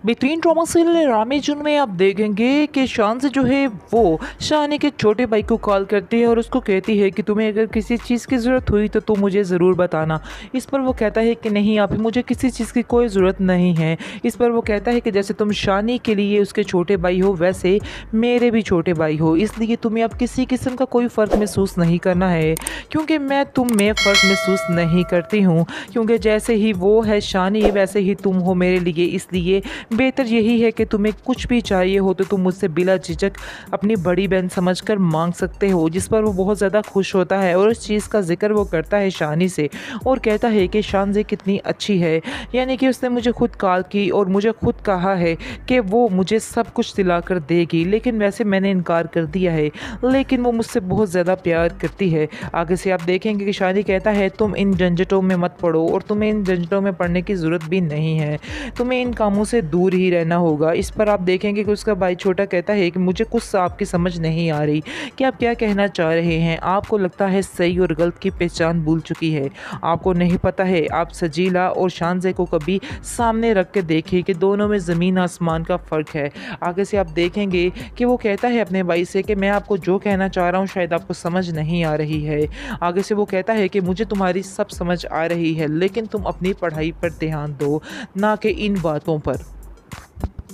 बेहतरीन drama serial रामेजुन में आप देखेंगे कि शान से जो है वो शानी के छोटे भाई को कॉल करती है और उसको कहती है कि तुम्हें अगर किसी चीज़ की ज़रूरत हुई तो तुम मुझे ज़रूर बताना। इस पर वो कहता है कि नहीं आप मुझे किसी चीज़ की कोई ज़रूरत नहीं है। इस पर वो कहता है कि जैसे तुम शानी के लिए उसके छोटे भाई हो वैसे मेरे भी छोटे भाई हो, इसलिए तुम्हें अब किसी किस्म का कोई फ़र्क महसूस नहीं करना है क्योंकि मैं तुम में फ़र्क महसूस नहीं करती हूँ, क्योंकि जैसे ही वो है शानी वैसे ही तुम हो मेरे लिए। इसलिए बेहतर यही है कि तुम्हें कुछ भी चाहिए हो तो तुम मुझसे बिला झिझक अपनी बड़ी बहन समझकर मांग सकते हो। जिस पर वो बहुत ज़्यादा खुश होता है और उस चीज़ का जिक्र वो करता है शानी से और कहता है कि शानज़े कितनी अच्छी है, यानी कि उसने मुझे खुद कॉल की और मुझे खुद कहा है कि वो मुझे सब कुछ दिला कर देगी, लेकिन वैसे मैंने इनकार कर दिया है, लेकिन वो मुझसे बहुत ज़्यादा प्यार करती है। आगे से आप देखेंगे कि शानी कहता है तुम इन झंझटों में मत पड़ो और तुम्हें इन झंझटों में पड़ने की ज़रूरत भी नहीं है, तुम्हें इन कामों से दूर ही रहना होगा। इस पर आप देखेंगे कि उसका भाई छोटा कहता है कि मुझे कुछ आपकी समझ नहीं आ रही कि आप क्या कहना चाह रहे हैं। आपको लगता है सही और गलत की पहचान भूल चुकी है, आपको नहीं पता है। आप सजीला और शानज़े को कभी सामने रख के देखिए कि दोनों में ज़मीन आसमान का फ़र्क है। आगे से आप देखेंगे कि वो कहता है अपने भाई से कि मैं आपको जो कहना चाह रहा हूँ शायद आपको समझ नहीं आ रही है। आगे से वो कहता है कि मुझे तुम्हारी सब समझ आ रही है, लेकिन तुम अपनी पढ़ाई पर ध्यान दो, ना कि इन बातों पर।